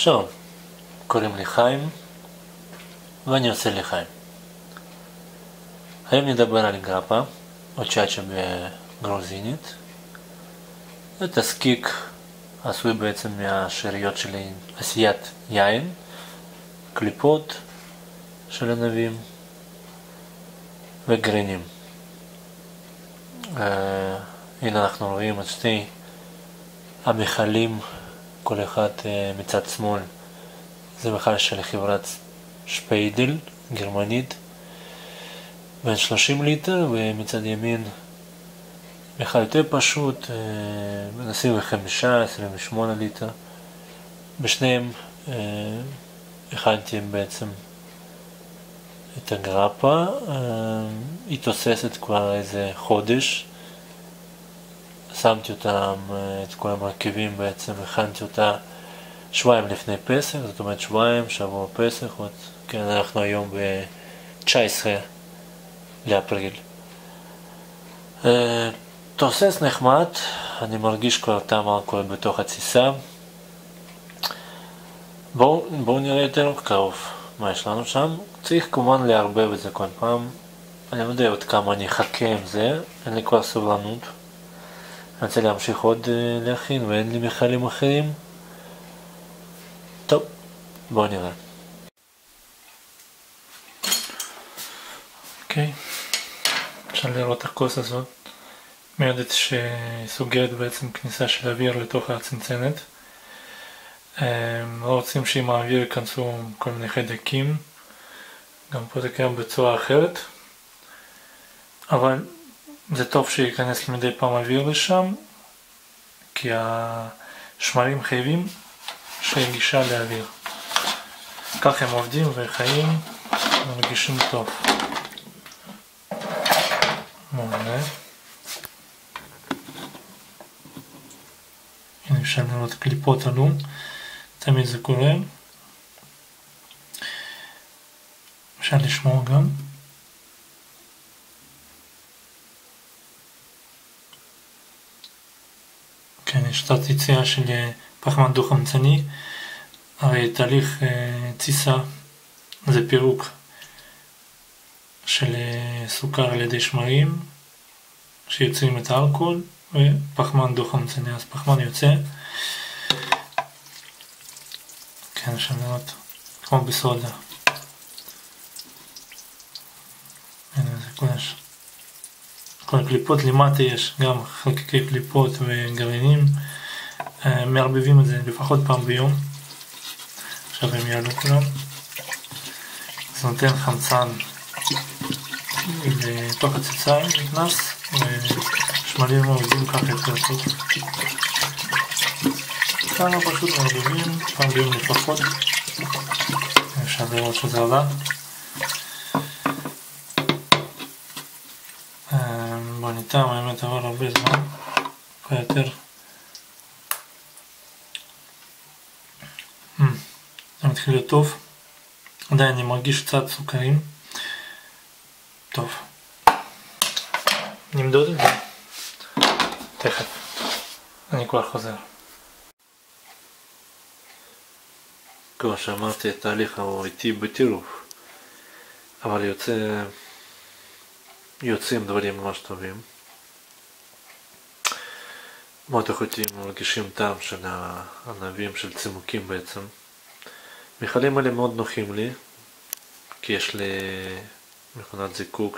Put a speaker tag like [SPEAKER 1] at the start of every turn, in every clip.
[SPEAKER 1] שלום, קוראים לי חיים ואני עושה לחיים. היום נדבר על גרפה או צ'אצ'ה בגרוזינית. זה תזקיק עשוי בעצם מהשאריות של עשיית יין, קליפות של ענבים וגרעינים. הנה אנחנו רואים את שני המכלים, כל אחד מצד שמאל זה מכל של חברת שפיידל גרמנית בין 30 ליטר, ומצד ימין מכל יותר פשוט בין 25-28 ליטר. בשניהם הכנתי בעצם את הגרפה. היא תוססת כבר איזה חודש. שמתי אותם, את כל המרכיבים בעצם, הכנתי אותה שבועיים לפני פסח, זאת אומרת שבועיים, שבוע פסח, כן, אנחנו היום ב-19 לאפריל. תוסס נחמד, אני מרגיש כבר טעם אלכוהול בתוך התסיסה. בואו נראה יותר קרוב מה יש לנו שם. צריך כמובן לערבב את זה כל פעם. אני לא יודע עוד כמה אני אחכה עם זה, אין לי כבר סובלנות. אני רוצה להמשיך עוד להכין ואין לי מכלים אחרים. טוב, בואו נראה. אוקיי, אפשר לראות את הכוס הזאת. מיועדת שסוגרת בעצם כניסה של אוויר לתוך הצנצנת. לא רוצים שעם האוויר ייכנסו כל מיני חיידקים. גם פה זה קיים בצורה אחרת. אבל זה טוב שייכנס מדי פעם אוויר לשם, כי השמרים חייבים שיהיה גישה לאוויר. כך הם עובדים וחיים ומרגישים טוב. מעולה. הנה אפשר לראות קליפות עלו, תמיד זה קורה. אפשר לשמוע גם. כן, יש תת יציאה של פחמן דו-חמצני. הרי תהליך תסיסה זה פירוק של סוכר על ידי שמרים שיוצרים את האלכוהול ופחמן דו-חמצני, אז פחמן יוצא. כן, אפשר לראות כמו בסודה. הנה זה קולש. כל הקליפות למטה יש גם חלקיקי קליפות וגרעינים. מערבבים את זה לפחות פעם ביום. עכשיו הם יעלו כולם. זה נותן חמצן לתוך הציצה נכנס, ושמלים עובדים ככה יותר טוב. כמה פשוט מערבבים פעם ביום לפחות. אפשר לראות שזה עלה. בניתם האמת עבר הרבה זמן, כבר יותר. זה מתחיל להיות טוב. עדיין אני מרגיש קצת סוכרים. טוב, נמדוד את זה תכף, אני כבר חוזר. כמו שאמרתי, התהליך הוא איטי בטירוף, אבל יוצאים דברים ממש טובים. מאוד איכותיים, מרגישים טעם של הענבים, של צימוקים בעצם. מכלים האלה מאוד נוחים לי, כי יש לי מכונת זיקוק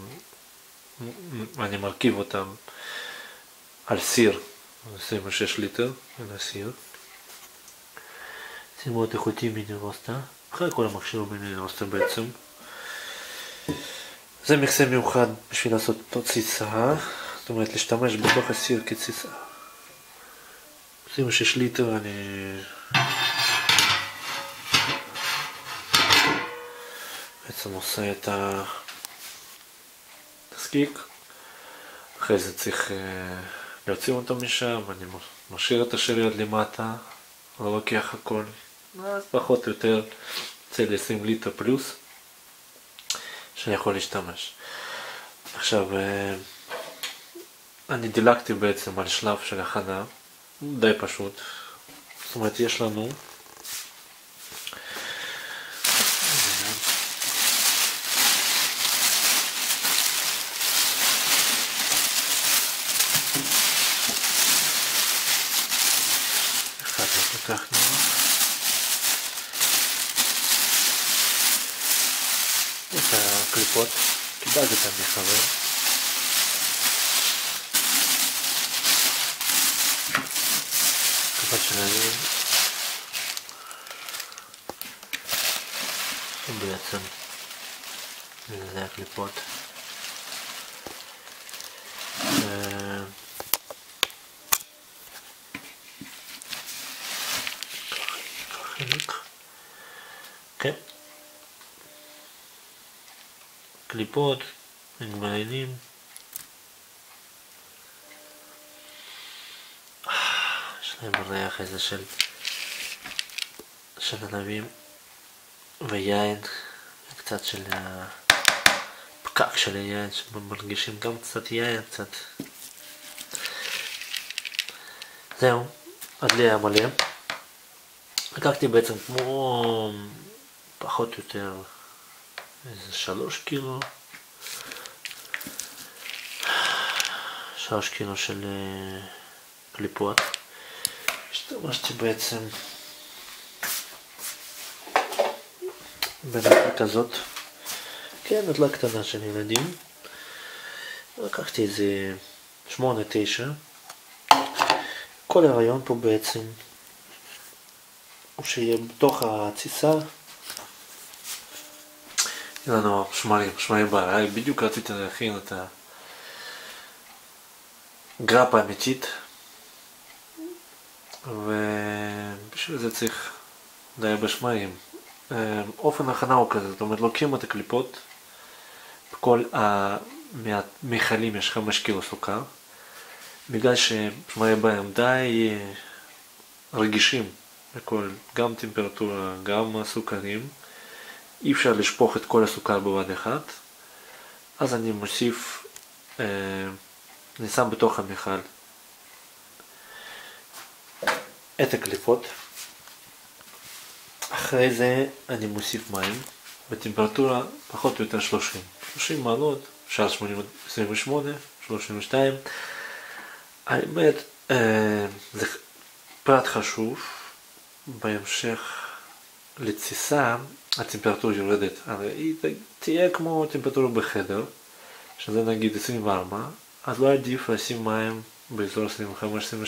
[SPEAKER 1] שאני מרכיב אותם על סיר, 26 ליטר, על הסיר. זה מאוד איכותי מנרוסטה, אחרי כל המכשיר מנרוסטה בעצם. זה מכסה מיוחד בשביל לעשות תסיסה, זאת אומרת להשתמש בתוך הסיר כתסיסה. 26 ליטר אני בעצם עושה את התזקיק. אחרי זה צריך להוציא אותו משם, אני משאיר את השאריות למטה, לא לוקח הכל, אז פחות או יותר יוצא לי 20 ליטר פלוס שאני יכול להשתמש. עכשיו אני דילגתי בעצם על שלב של הכנה, די פשוט. זאת אומרת יש לנו לא כל כך נוח. את הקליפות, קיבלתי אותם מחבר. קליפות שלהם. בעצם זה הקליפות. כן. קליפות, מגמלנים. יש להם ריח איזה של ענבים ויין, קצת של הפקק של היין, שמרגישים גם קצת יין, קצת. זהו, הדלי היה מלא. לקחתי בעצם כמו פחות או יותר איזה 3 קילו. 3 קילו של קליפות. השתמשתי בעצם בנקה כזאת. כן, נטלה קטנה של ילדים. לקחתי איזה 8-9. כל הרעיון פה בעצם הוא שיהיה בתוך התסיסה. יהיה לנו שמרים בעל. בדיוק רציתי להכין את הגרפה האמיתית. ובשביל זה צריך לייבש מים. אופן הכנה הוא כזה, זאת אומרת לוקחים את הקליפות, בכל המכלים יש 5 קילו סוכר, בגלל ששמרי בהם די רגישים לכל, גם טמפרטורה, גם הסוכרים, אי אפשר לשפוך את כל הסוכר בבת אחת, אז אני מוסיף, אני שם בתוך המכל את הקליפות. אחרי זה אני מוסיף מים בטמפרטורה פחות או יותר 30 מעלות, אפשר 28, 32. האמת, זה פרט חשוב, בהמשך לתסיסה הטמפרטורה יורדת, הרי היא תהיה כמו טמפרטורה בחדר, שזה נגיד 24, אז לא עדיף לשים מים באזור 25-26,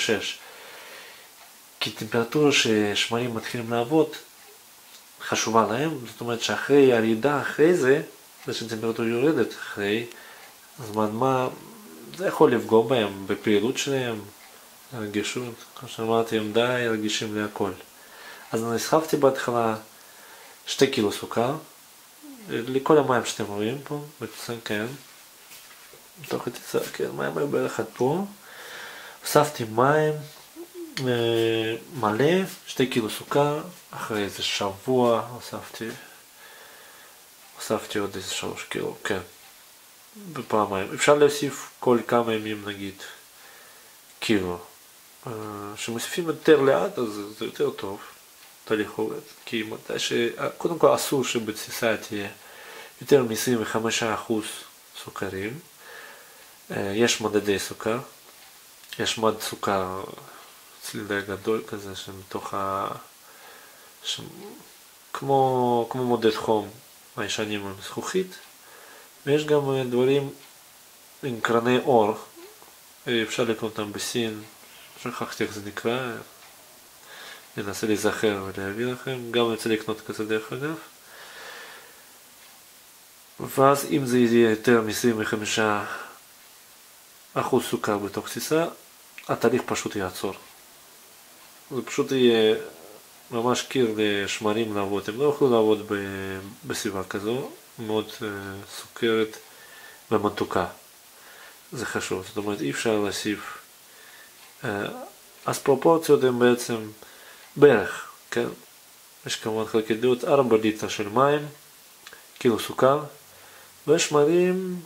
[SPEAKER 1] כי טמפרטורה ששמרים מתחילים לעבוד חשובה להם, זאת אומרת שאחרי הירידה, אחרי זה שהטמפרטורה יורדת אחרי זמן מה, זה יכול לפגוע בהם, בפעילות שלהם, הרגישות, כמו שאמרתי, הם די רגישים להכל. אז אני הסחפתי בהתחלה 2 קילו סוכר, לכל המים שאתם רואים פה, בקצת כן, בתוך התיצה, כן, מים היו בערך עד פה, הוספתי מים, מלא, 2 קילו סוכר, אחרי איזה שבוע הוספתי עוד איזה 3 קילו, כן, בפעמיים. אפשר להוסיף כל כמה ימים נגיד קילו. שמוסיפים יותר לאט אז זה יותר טוב, תהליך הורד, כי קודם כל אסור שבתסיסה תהיה יותר מ-25% סוכרים. יש מדדי סוכר, יש מד סוכר צלילי גדול כזה שמתוך כמו מודד חום הישנים עם זכוכית, ויש גם דברים עם קרני אור, אפשר לקנות אותם בסין, שכחתי איך זה נקרא, ננסה להיזכר ולהביא לכם, גם רוצה לקנות כזה דרך אגב. ואז אם זה יהיה יותר מ-25% סוכר בתוך תסיסה, התהליך פשוט יעצור. זה פשוט יהיה ממש קיר לשמרים לעבוד, הם לא יוכלו לעבוד בסביבה כזו, מאוד סוכרת ומתוקה. זה חשוב, זאת אומרת אי אפשר להוסיף, אז פרופורציות הן בעצם בערך, כן? יש כמובן חלקי דעות 4 ליטר של מים, קילו סוכר, ושמרים,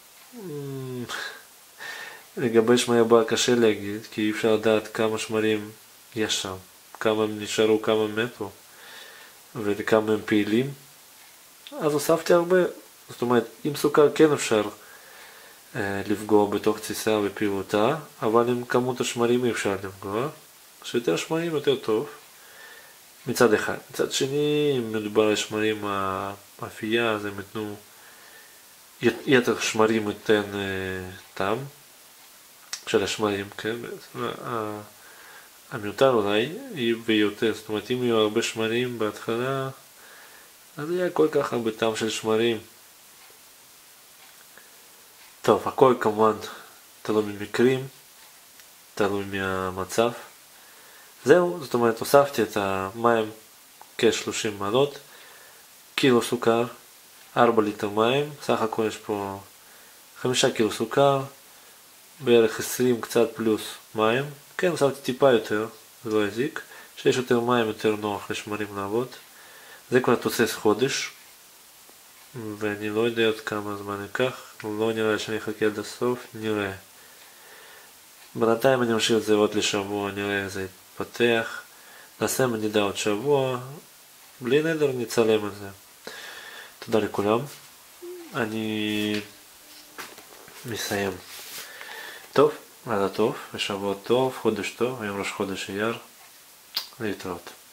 [SPEAKER 1] לגבי שמרי בר קשה להגיד, כי אי אפשר לדעת כמה שמרים יש שם, כמה הם נשארו, כמה הם מתו, וכמה הם פעילים, אז הוספתי הרבה, זאת אומרת, עם סוכר כן אפשר לפגוע בתוך תסיסה ופעילותה, אבל עם כמות השמרים אי אפשר לפגוע, שיותר שמרים יותר טוב, מצד אחד. מצד שני, אם מדובר על שמרים המאפייה, אז הם יתנו יתר שמרים ייתן טעם של השמרים, כן? המיותר אולי ויותר, זאת אומרת, אם יהיו הרבה שמרים בהתחלה, אז יהיה כל כך הרבה טעם של שמרים. טוב, הכל כמובן תלוי במקרים, תלוי מהמצב. זהו, זאת אומרת, הוספתי את המים כ-30 מעלות, קילו סוכר, 4 ליטר מים, סך הכל יש פה 5 קילו סוכר, בערך 20 קצת פלוס מים. כן, הוספתי טיפה יותר, זה לא יזיק. כשיש יותר מים יותר נוח לשמרים לעבוד. זה כבר תוסס חודש, ואני לא יודע עוד כמה זמן ייקח, לא נראה שאני אחכה עד הסוף, נראה. בינתיים אני משאיר את זה עוד לשבוע, נראה איזה יתפתח. נעשה מדידה עוד שבוע, בלי נדר נצלם את זה. תודה לכולם, אני מסיים. טוב, לילה טוב, ושבוע טוב, חודש טוב, היום ראש חודש אייר, להתראות.